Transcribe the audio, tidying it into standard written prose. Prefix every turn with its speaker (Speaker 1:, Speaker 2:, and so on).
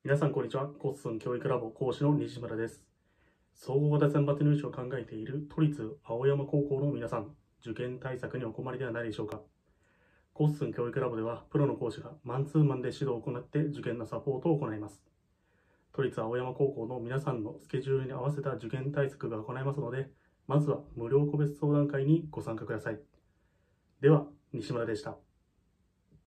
Speaker 1: 皆さん、こんにちは。コッスン教育ラボ講師の西村です。総合型選抜入試を考えている都立青山高校の皆さん、受験対策にお困りではないでしょうか。コッスン教育ラボでは、プロの講師がマンツーマンで指導を行って受験のサポートを行います。都立青山高校の皆さんのスケジュールに合わせた受験対策が行えますので、まずは無料個別相談会にご参加ください。では、西村でした。